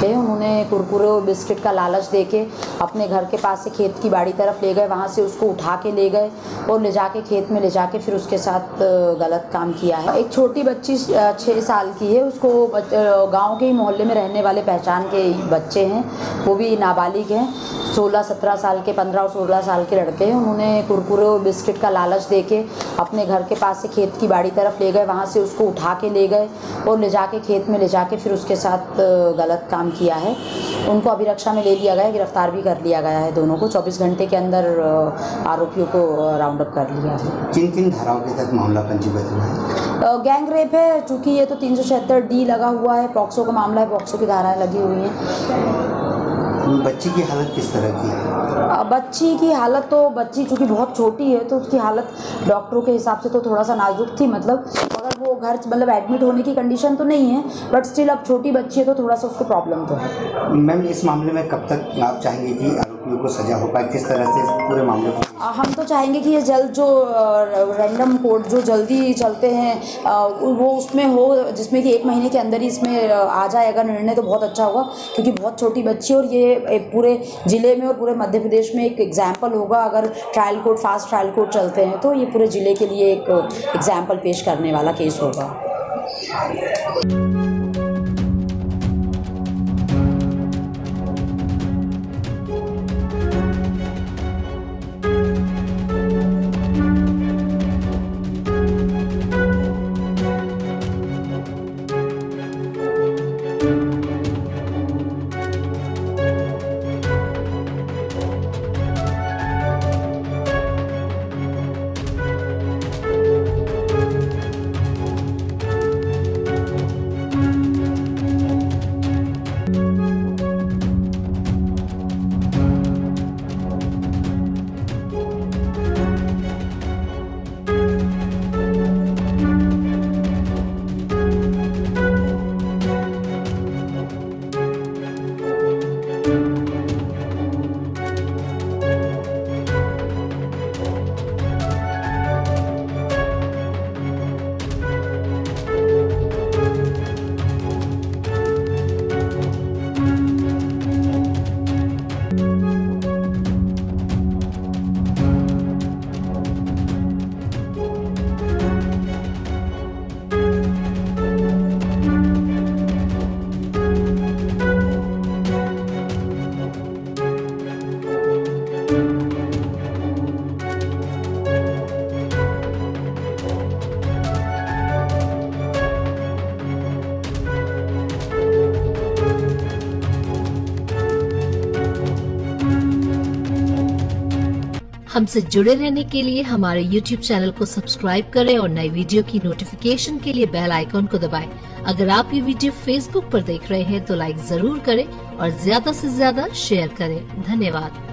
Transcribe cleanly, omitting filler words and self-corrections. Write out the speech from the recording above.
उन्होंने कुरकुरे और बिस्किट का लालच देके अपने घर के पास से खेत की बाड़ी तरफ ले गए, वहाँ से उसको उठा के ले गए और ले जाके खेत में ले जाके फिर उसके साथ गलत काम किया है। एक छोटी बच्ची 6 साल की है, उसको गांव के ही मोहल्ले में रहने वाले पहचान के बच्चे हैं, वो भी नाबालिग हैं, 16-17 साल के, 15 और 16 साल के लड़के हैं। उन्होंने कुरकुरे और बिस्किट का लालच देके अपने घर के पास से खेत की बाड़ी तरफ ले गए, वहाँ से उसको उठा के ले गए और ले जाके खेत में ले जाके फिर उसके साथ गलत काम किया है। उनको अभिरक्षा में ले लिया गया है, गिरफ्तार भी कर लिया गया है दोनों को। 24 घंटे के अंदर आरोपियों को राउंड अप कर लिया है। किन धाराओं के तहत मामला पंजीबद्ध हुआ है? गैंग रेप है, चूँकि ये तो 376D लगा हुआ है, पॉक्सो का मामला है, पॉक्सो की धाराएं लगी हुई हैं। बच्ची की हालत किस तरह की है? बच्ची की हालत तो, बच्ची चूँकि बहुत छोटी है तो उसकी हालत डॉक्टरों के हिसाब से तो थोड़ा सा नाजुक थी, मतलब अगर वो घर मतलब एडमिट होने की कंडीशन तो नहीं है, बट स्टिल अब छोटी बच्ची है तो थोड़ा सा उसको प्रॉब्लम तो है। मैम, इस मामले में कब तक आप चाहेंगे कि आरोपियों को सजा हो पाए, किस तरह से पूरे मामले को? हम तो चाहेंगे कि ये जल्द जो रैंडम कोर्ट जो जल्दी चलते हैं वो उसमें हो, जिसमें कि 1 महीने के अंदर ही इसमें आ जाए अगर निर्णय तो बहुत अच्छा होगा, क्योंकि बहुत छोटी बच्ची और ये एक पूरे ज़िले में और पूरे मध्य प्रदेश में एक एग्जाम्पल होगा। अगर trial court, fast trial court चलते हैं तो ये पूरे ज़िले के लिए एक एग्जाम्पल पेश करने वाला केस होगा। हमसे जुड़े रहने के लिए हमारे YouTube चैनल को सब्सक्राइब करें और नई वीडियो की नोटिफिकेशन के लिए बेल आइकॉन को दबाएं। अगर आप ये वीडियो Facebook पर देख रहे हैं तो लाइक जरूर करें और ज्यादा से ज्यादा शेयर करें। धन्यवाद।